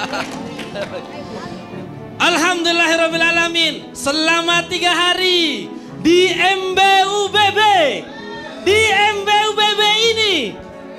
Alhamdulillahirrabbilalamin. Selama 3 hari di MBUBB, ini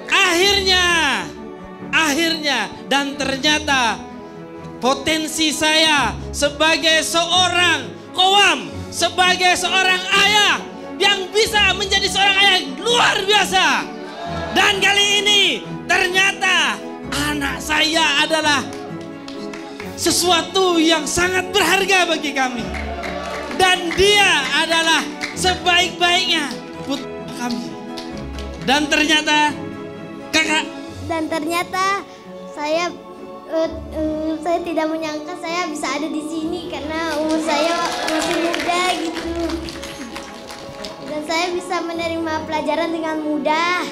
akhirnya dan ternyata potensi saya sebagai seorang qawam, sebagai seorang ayah yang bisa menjadi seorang ayah luar biasa. Dan kali ini ternyata anak saya adalah sesuatu yang sangat berharga bagi kami. Dan dia adalah sebaik-baiknya putra kami. Dan ternyata kakak. Dan ternyata saya tidak menyangka saya bisa ada di sini karena umur saya masih muda gitu. Dan saya bisa menerima pelajaran dengan mudah.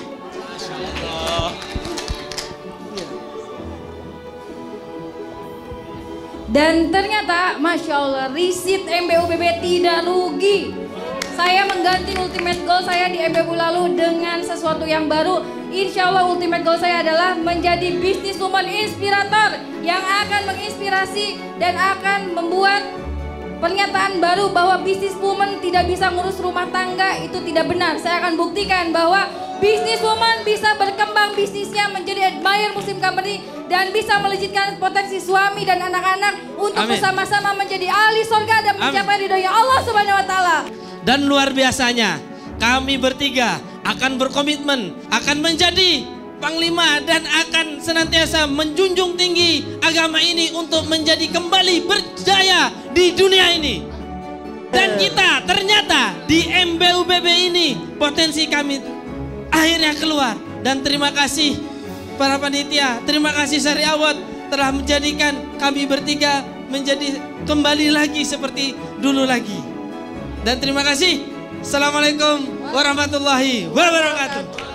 Dan ternyata Masya Allah riset MBUBB tidak rugi. Saya mengganti ultimate goal saya di MBU lalu dengan sesuatu yang baru. Insya Allah ultimate goal saya adalah menjadi businesswoman inspirator yang akan menginspirasi dan akan membuat pernyataan baru bahwa businesswoman tidak bisa ngurus rumah tangga. Itu tidak benar. Saya akan buktikan bahwa businesswoman bisa berkembang bisnisnya menjadi admirer Muslim Company dan bisa melejitkan potensi suami dan anak-anak untuk bersama-sama menjadi ahli surga dan mencapai ridhonya Allah Subhanahu wa taala. Dan luar biasanya kami bertiga akan berkomitmen akan menjadi panglima dan akan senantiasa menjunjung tinggi agama ini untuk menjadi kembali berjaya di dunia ini. Dan kita ternyata di MBUBB ini potensi kami akhirnya keluar. Dan terima kasih para panitia, terima kasih Sari Awad telah menjadikan kami bertiga menjadi kembali lagi seperti dulu lagi. Dan terima kasih. Assalamualaikum warahmatullahi wabarakatuh.